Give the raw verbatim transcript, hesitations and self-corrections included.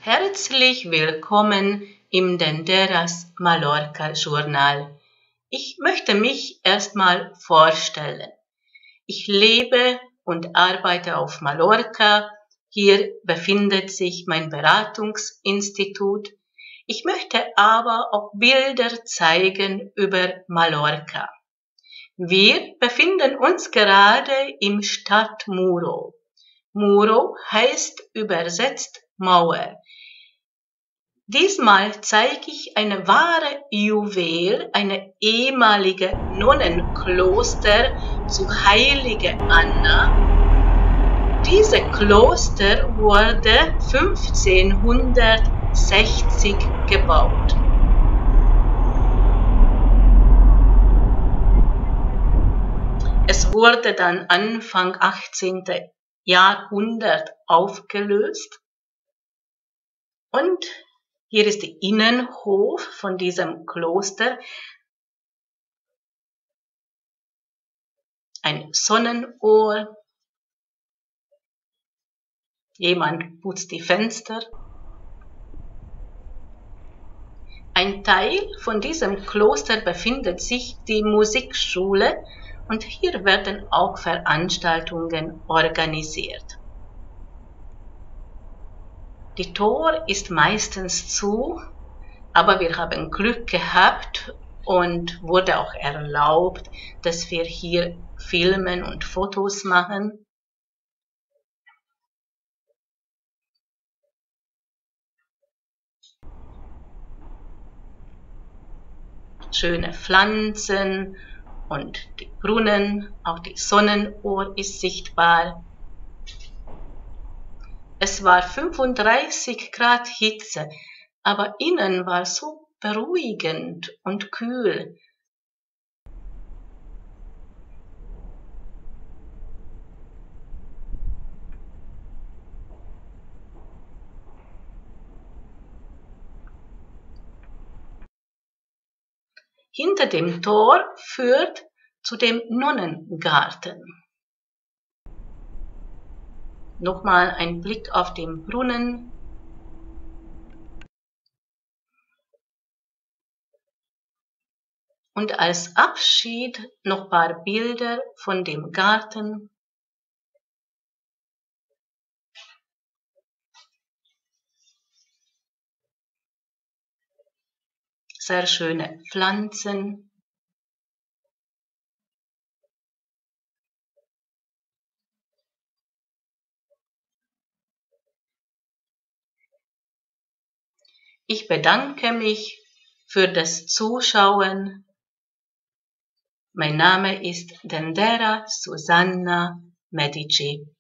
Herzlich willkommen im Denderas Mallorca Journal. Ich möchte mich erstmal vorstellen. Ich lebe und arbeite auf Mallorca. Hier befindet sich mein Beratungsinstitut. Ich möchte aber auch Bilder zeigen über Mallorca. Wir befinden uns gerade im Stadt Muro. Muro heißt übersetzt Mauer. Diesmal zeige ich eine wahre Juwel, eine ehemalige Nonnenkloster zu Heilige Anna. Dieses Kloster wurde fünfzehnhundertsechzig gebaut. Es wurde dann Anfang achtzehnten Jahrhundert aufgelöst. Und hier ist der Innenhof von diesem Kloster. Ein Sonnenohr. Jemand putzt die Fenster. Ein Teil von diesem Kloster befindet sich die Musikschule und hier werden auch Veranstaltungen organisiert. Die Tor ist meistens zu, aber wir haben Glück gehabt und wurde auch erlaubt, dass wir hier filmen und Fotos machen. Schöne Pflanzen und die Brunnen, auch die Sonnenuhr ist sichtbar. Es war fünfunddreißig Grad Hitze, aber innen war so beruhigend und kühl. Hinter dem Tor führt zu dem Nonnengarten. Nochmal ein Blick auf den Brunnen. Und als Abschied noch ein paar Bilder von dem Garten. Sehr schöne Pflanzen. Ich bedanke mich für das Zuschauen. Mein Name ist Dendera Susanna Medici.